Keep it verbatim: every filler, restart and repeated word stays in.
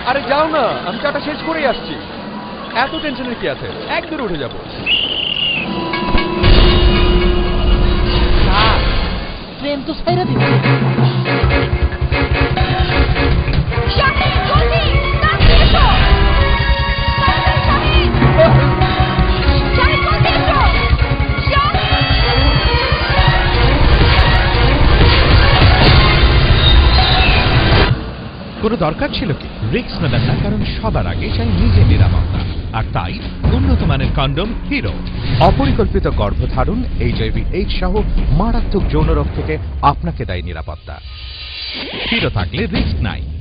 আরে যাও না, আমি চাটা শেষ করেই আসছি। এত টেনশনের কি আছে, এক দূরে উঠে যাবো। ট্রেন তো ছাইরা দিচ্ছে। কোনো দরকার ছিল কি? রিস্ক নেবেন না, কারণ সবার আগে চাই নিজে নিরাপত্তা। আর তাই উন্নত মানের কন্ডম হিরো। অপরিকল্পিত গর্ভধারণ, এইচআইভি এইডস সহ মারাত্মক যৌন রোগ থেকে আপনাকে দেয় নিরাপত্তা। হিরো থাকলে রিস্ক নাই।